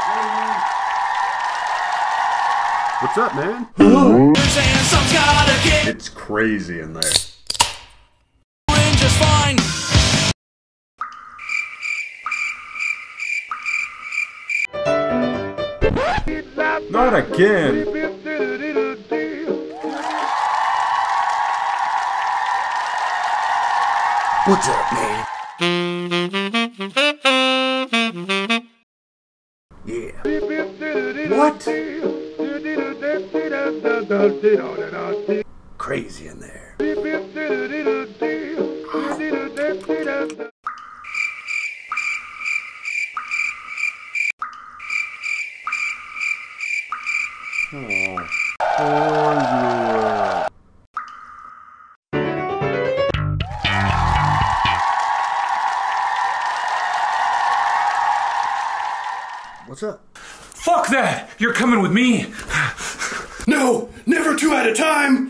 What's up, man? It's crazy in there. Just fine. Not again. What's up, man? Yeah. What? Crazy in there. What's up? Fuck that! You're coming with me! No! Never two at a time!